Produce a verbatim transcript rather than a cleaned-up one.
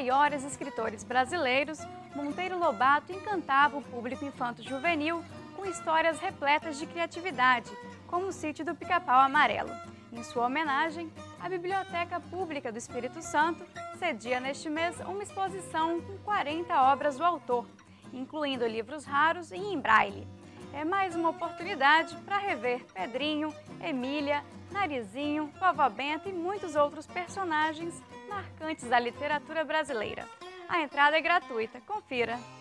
maiores escritores brasileiros, Monteiro Lobato encantava o público infanto-juvenil com histórias repletas de criatividade, como o Sítio do Pica-Pau Amarelo. Em sua homenagem, a Biblioteca Pública do Espírito Santo cedia neste mês uma exposição com quarenta obras do autor, incluindo livros raros e em braille. É mais uma oportunidade para rever Pedrinho, Emília, Narizinho, Vovó Benta e muitos outros personagens marcantes da literatura brasileira. A entrada é gratuita, confira!